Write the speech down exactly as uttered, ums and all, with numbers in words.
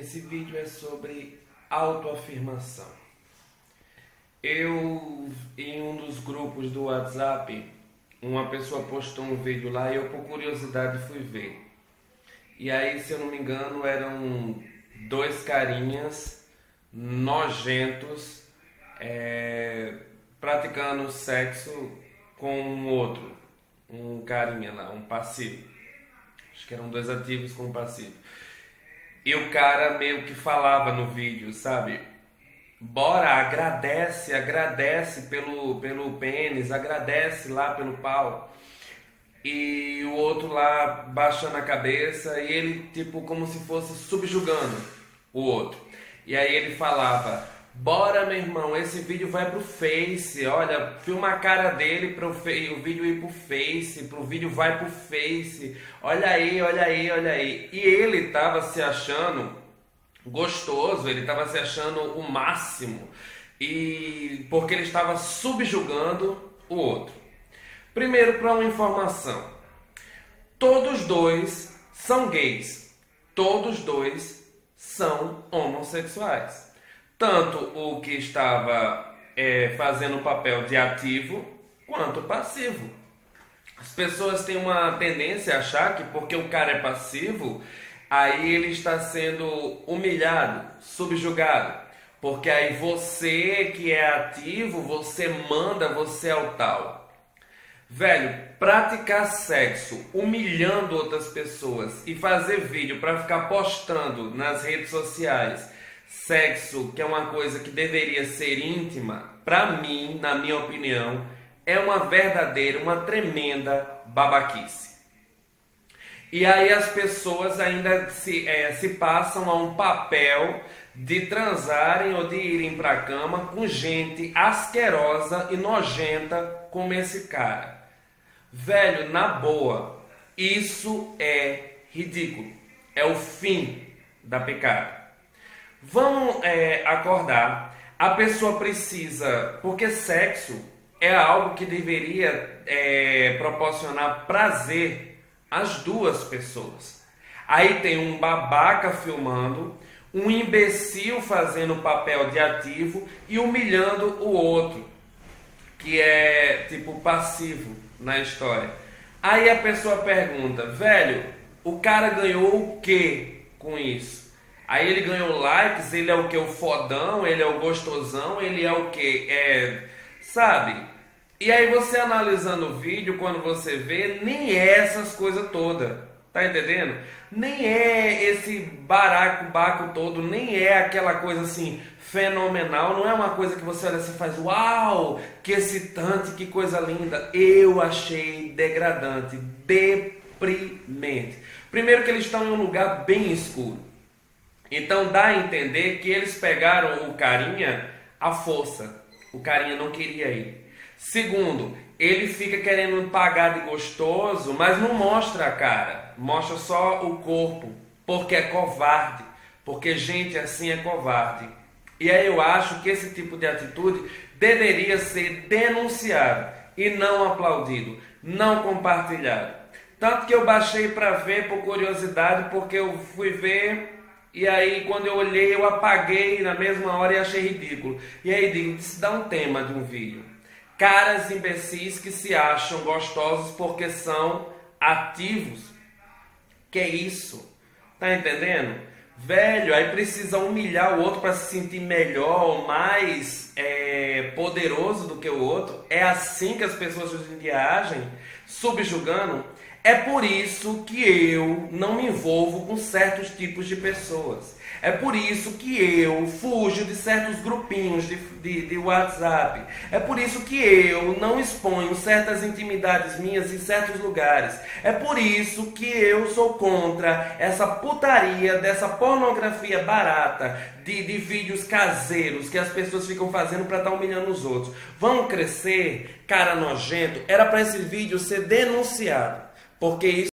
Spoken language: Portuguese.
Esse vídeo é sobre autoafirmação. Eu, em um dos grupos do WhatsApp, uma pessoa postou um vídeo lá e eu, por curiosidade, fui ver. E aí, se eu não me engano, eram dois carinhas nojentos é, praticando sexo com um outro, um carinha lá, um passivo. Acho que eram dois ativos com um passivo. E o cara meio que falava no vídeo, sabe? Bora, agradece, agradece pelo, pelo pênis, agradece lá pelo pau. E o outro lá baixando a cabeça e ele tipo como se fosse subjugando o outro. E aí ele falava: bora, meu irmão, esse vídeo vai pro Face, olha, filma a cara dele para o vídeo ir pro Face, pro vídeo vai pro Face, olha aí, olha aí, olha aí. E ele tava se achando gostoso, ele tava se achando o máximo, e porque ele estava subjugando o outro. Primeiro, para uma informação, todos dois são gays, todos dois são homossexuais. Tanto o que estava é, fazendo o papel de ativo, quanto passivo. As pessoas têm uma tendência a achar que porque o cara é passivo, aí ele está sendo humilhado, subjugado. Porque aí você que é ativo, você manda, você é o tal. Velho, praticar sexo humilhando outras pessoas e fazer vídeo para ficar postando nas redes sociais sexo, que é uma coisa que deveria ser íntima, pra mim, na minha opinião, é uma verdadeira, uma tremenda babaquice. E aí as pessoas ainda se, é, se passam a um papel de transarem ou de irem pra cama com gente asquerosa e nojenta como esse cara. Velho, na boa, isso é ridículo. É o fim da pecado. Vamos é, acordar, a pessoa precisa, porque sexo é algo que deveria é, proporcionar prazer às duas pessoas. Aí tem um babaca filmando, um imbecil fazendo o papel de ativo e humilhando o outro, que é tipo passivo na história. Aí a pessoa pergunta: velho, o cara ganhou o que com isso? Aí ele ganhou likes, ele é o que? O fodão, ele é o gostosão, ele é o que? É, sabe? E aí você analisando o vídeo, quando você vê, nem é essas coisas todas, tá entendendo? Nem é esse baraco, baco todo, nem é aquela coisa assim, fenomenal, não é uma coisa que você olha assim e faz, uau, que excitante, que coisa linda. Eu achei degradante, deprimente. Primeiro que eles estão em um lugar bem escuro. Então dá a entender que eles pegaram o carinha à força. O carinha não queria ir. Segundo, ele fica querendo pagar de gostoso, mas não mostra a cara. Mostra só o corpo. Porque é covarde. Porque gente assim é covarde. E aí eu acho que esse tipo de atitude deveria ser denunciado e não aplaudido, não compartilhado. Tanto que eu baixei para ver por curiosidade, porque eu fui ver... E aí, quando eu olhei, eu apaguei na mesma hora e achei ridículo. E aí, digo, isso dá um tema de um vídeo. Caras imbecis que se acham gostosos porque são ativos. Que isso? Tá entendendo? Velho, aí precisa humilhar o outro para se sentir melhor, mais é, poderoso do que o outro. É assim que as pessoas hoje em dia agem, subjugando. É por isso que eu não me envolvo com certos tipos de pessoas. É por isso que eu fujo de certos grupinhos de, de, de WhatsApp. É por isso que eu não exponho certas intimidades minhas em certos lugares. É por isso que eu sou contra essa putaria dessa pornografia barata de, de vídeos caseiros que as pessoas ficam fazendo para estar humilhando os outros. Vão crescer, cara nojento. Era para esse vídeo ser denunciado. Porque isso